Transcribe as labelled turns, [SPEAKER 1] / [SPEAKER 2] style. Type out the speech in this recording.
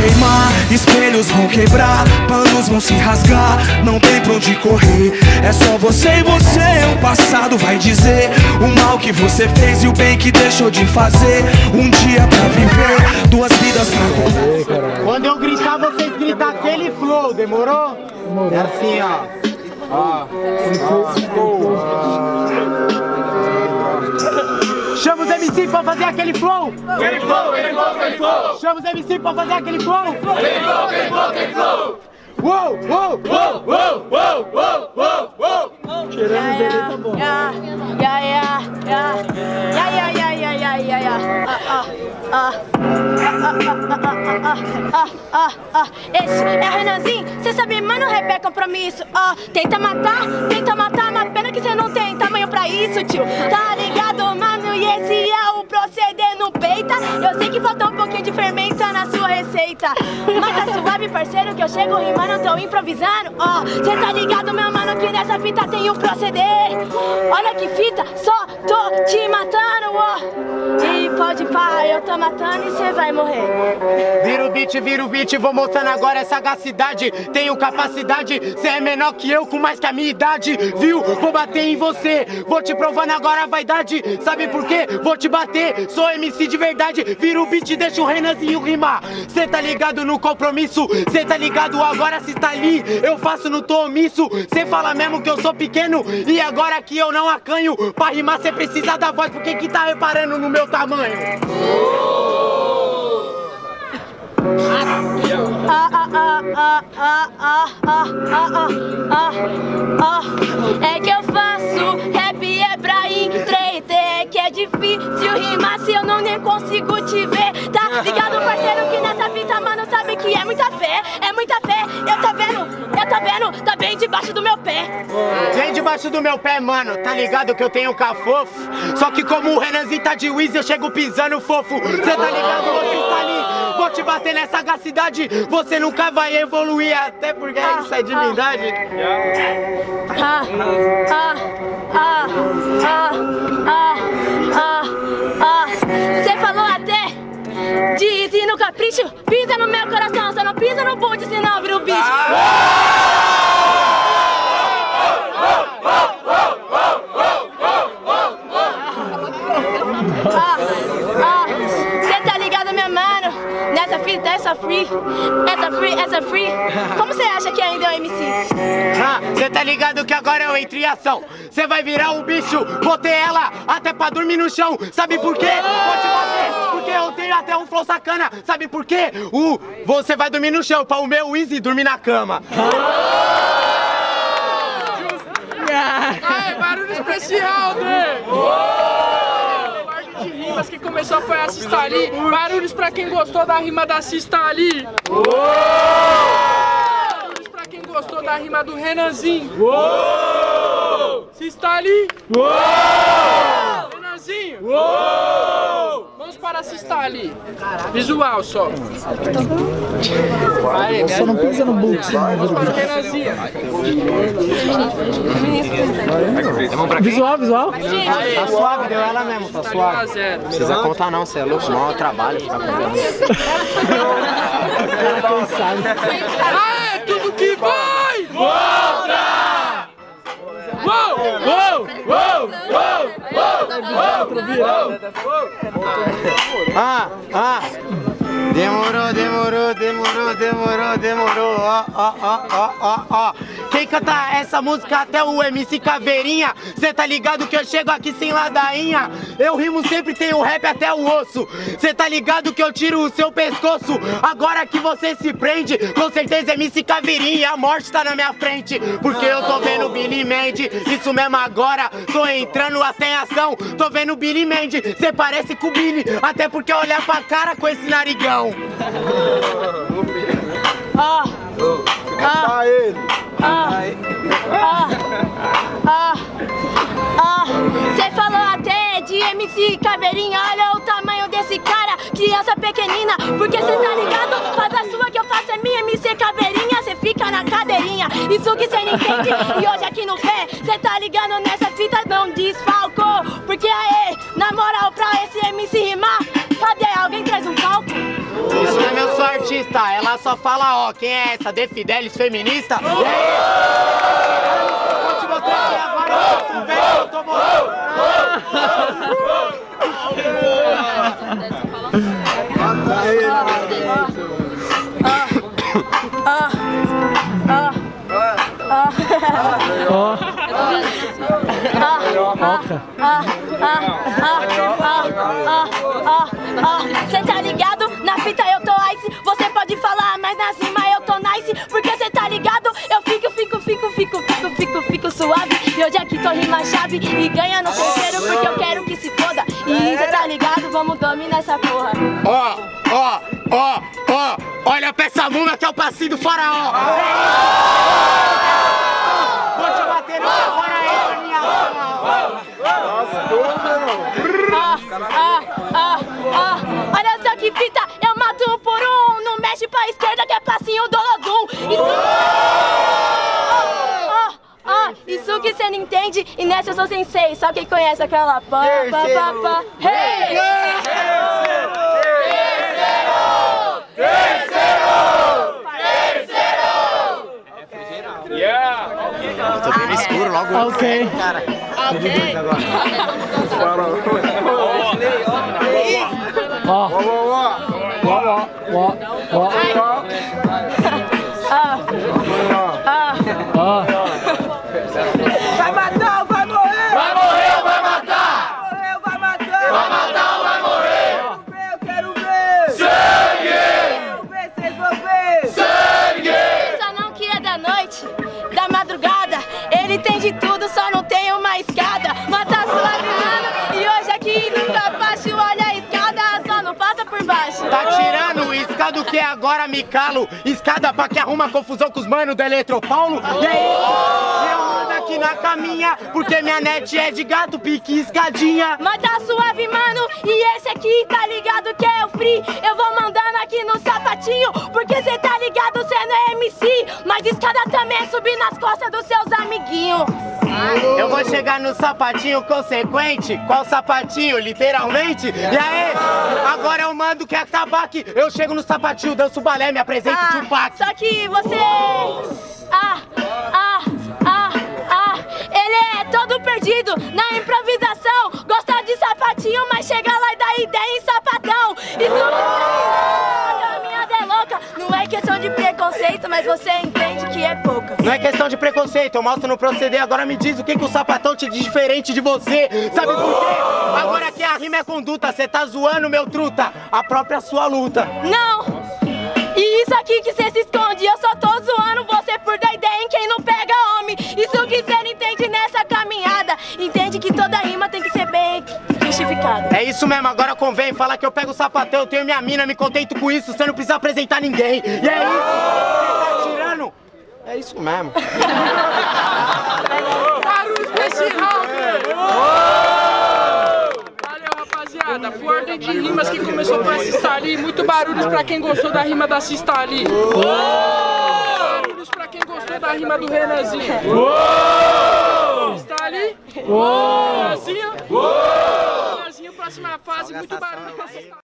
[SPEAKER 1] queimar, espelhos vão quebrar, panos vão se rasgar, não tem pra onde correr. É só você e você, o passado vai dizer o mal que você fez e o bem que deixou de fazer. Um dia pra viver, duas vidas pra correr.
[SPEAKER 2] Quando eu gritar, vocês gritam aquele flow, demorou? Demorou. É assim, ó. Chama os MC pra fazer aquele flow.
[SPEAKER 3] Aquele flow, aquele flow, aquele flow.
[SPEAKER 2] Chama os MC pra fazer aquele flow.
[SPEAKER 3] Aquele flow, aquele flow, aquele flow.
[SPEAKER 2] Uou, uou,
[SPEAKER 3] uou, uou, uou, uou, uou, uou.
[SPEAKER 2] Tirando dele tá bom.
[SPEAKER 4] Esse é Renanzinho, cê sabe, mano, rap é compromisso. Tenta matar, mas pena que cê não tem tamanho pra isso, tio. Tá ligado, mano, e esse é o proceder, não peita. Eu sei que falta um pouquinho de fermenta na sua receita, mas tá suave, parceiro, que eu chego rimando, tô improvisando. Cê tá ligado, meu mano, que nessa fita tem um proceder. Olha que fita, só tô te matando, E pode pá, eu tô matando e cê vai morrer.
[SPEAKER 2] Vira o beat, vou mostrando agora essa sagacidade. Tenho capacidade, cê é menor que eu, com mais que a minha idade. Viu? Vou bater em você, vou te provando agora a vaidade. Sabe por quê? Vou te bater, sou MC de verdade. Vira o beat, deixa o Renanzinho rimar. Cê tá ligado no compromisso, cê tá ligado agora se está ali. Eu faço, não tô omisso. Cê fala mesmo que eu sou pequeno e agora que eu não acanho. Pra rimar cê precisa da voz, porque que tá reparando no meu tamanho?
[SPEAKER 4] É que eu faço rap é pra entreter, que é difícil rimar se eu não nem consigo te ver. Tá ligado, parceiro, que nessa fita, mano, sabe que é muita fé, é muita fé. Eu tô vendo, tá bem debaixo do meu pé.
[SPEAKER 2] Bem debaixo do meu pé, mano, tá ligado que eu tenho cafofo. Só que como o Renanzinho tá de Wiz, eu chego pisando fofo. Cê tá ligado, você tá ali, vou te bater nessa sagacidade. Você nunca vai evoluir, até porque isso é divindade.
[SPEAKER 4] Cê falou até de ir no capricho, pisa no meu coração, só não pisa no boot, senão vira o bicho. Cê tá ligado, meu mano? Nessa fita, essa free. Como você acha que ainda é o MC?
[SPEAKER 2] Cê tá ligado que agora eu entro em ação. Cê vai virar um bicho, botei ela até pra dormir no chão. Sabe por quê? Vou te bater, porque eu tenho até um flow sacana. Sabe por quê? Você vai dormir no chão, pra o meu Easy dormir na cama.
[SPEAKER 5] Aê, barulho especial, né? De rimas que começou foi a Cista ali. Barulhos pra quem gostou da rima da Cista ali. Barulhos pra quem gostou da rima do Renanzinho. Cista ali. Renanzinho. Vamos para a Cista ali. Visual só.
[SPEAKER 6] Só não pisa no boot.
[SPEAKER 5] Vamos para o Renanzinho.
[SPEAKER 6] Visual.
[SPEAKER 2] Tá suave, deu ela mesmo, tá suave.
[SPEAKER 5] Não
[SPEAKER 2] Precisa contar não, cê é louco, não é trabalho ficar contando.
[SPEAKER 5] Aê, tudo que vai! Volta!
[SPEAKER 2] Demorou. Ó. Quem canta essa música até o MC Caveirinha? Cê tá ligado que eu chego aqui sem ladainha? Eu rimo sempre, tenho rap até o osso. Cê tá ligado que eu tiro o seu pescoço? Agora que você se prende, com certeza MC Caveirinha, a morte tá na minha frente. Porque eu tô vendo o Billy Mandy, isso mesmo agora, tô entrando até em ação. Tô vendo o Billy Mandy, cê parece com o Billy, até porque olhar pra cara com esse narigão.
[SPEAKER 4] Cê falou até de MC Caveirinha, olha o tamanho desse cara, criança pequenina. Porque cê tá ligado, faz a sua que eu faço, é minha MC Caveirinha. Cê fica na cadeirinha, isso que cê não entende. E hoje aqui no pé, cê tá ligado nessa fita, não desfalcou. Porque aê, na moral, pra esse MC rimar, cadê? Alguém traz um palco?
[SPEAKER 2] Isso não é meu, sou artista. feminista. Ela só fala, ó, quem é essa? De Fidelis feminista? E aí? Vou te mostrar aqui agora, eu sou velho, eu tô morrendo.
[SPEAKER 4] Cê tá ligado? Na fita eu tô ice. Você pode falar, mas na cima eu tô nice. Porque cê tá ligado? Eu fico suave. E hoje aqui tô rima chave e ganha no terceiro porque eu quero que se foda. E cê tá ligado? Vamos dominar essa porra.
[SPEAKER 2] Ó, olha pra essa múmia que é o passinho do faraó. Vou te bater no agora aí, minha
[SPEAKER 4] olha só que fita, eu mato um por um. Não mexe pra esquerda que é passinho do Lodum. Isso que cê não entende, e nessa eu sou sensei. Só quem conhece aquela pá. Hey!
[SPEAKER 2] Eu tô bem escuro logo.
[SPEAKER 6] Ok.
[SPEAKER 2] Cara.
[SPEAKER 7] Vai matar ou vai morrer?
[SPEAKER 3] Vai morrer ou vai matar?
[SPEAKER 7] Vai morrer ou vai matar?
[SPEAKER 3] Vai matar ou vai morrer?
[SPEAKER 7] Eu quero ver!
[SPEAKER 3] Sangue!
[SPEAKER 7] Quero ver, vocês vão ver!
[SPEAKER 3] Sangue!
[SPEAKER 4] Só não que é da noite, da madrugada. Ele tem de tudo, só não tem uma escada. Mata suave, mano, e hoje aqui nunca baixo. Olha a escada, só não passa por baixo.
[SPEAKER 2] Tá tirando escada o que agora me calo? Escada pra que arruma confusão com os manos do Eletropaulo? E aí? Eu mando aqui na caminha, porque minha net é de gato, pique escadinha.
[SPEAKER 4] Mata suave, mano, e esse aqui tá ligado que é o free. Eu vou mandando aqui no sapatinho, porque cê tá ligado, cê não é MC. Mas escada também é subir nas costas dos seus amiguinhos.
[SPEAKER 2] Eu vou chegar no sapatinho consequente. Qual sapatinho, literalmente? E aí, agora eu mando que acabar aqui. Eu chego no sapatinho, danço balé, me apresento Tupac.
[SPEAKER 4] Só que você... Ele é todo perdido na improvisação. Gosta de sapatinho, mas chega lá e dá ideia em sapatão. Isso a caminhada é louca. Não é questão de preconceito, mas você entende que é pouca.
[SPEAKER 2] Não é questão de preconceito, eu mostro no proceder. Agora me diz o que o sapatão te diz diferente de você. Sabe por quê? Agora que a rima é conduta, cê tá zoando, meu truta, a própria sua luta.
[SPEAKER 4] Não! E isso aqui que cê se esconde, eu só tô zoando você por dar ideia em quem não pega homem. Isso que cê não entende nessa caminhada. Entende que toda rima tem que ser bem justificada.
[SPEAKER 2] É isso mesmo, agora convém falar que eu pego o sapatão, eu tenho minha mina, me contento com isso, você não precisa apresentar ninguém. E é isso, você tá tirando? É isso mesmo.
[SPEAKER 5] Barulhos pra esse round! Valeu, rapaziada. Por ordem de rimas, quem começou com essa está ali. Muito barulhos pra quem gostou da rima da Cista ali. Barulhos pra quem gostou da rima do Renanzinho. Está ali. Renanzinho. Renanzinho, próxima fase. Muito barulho pra Cista.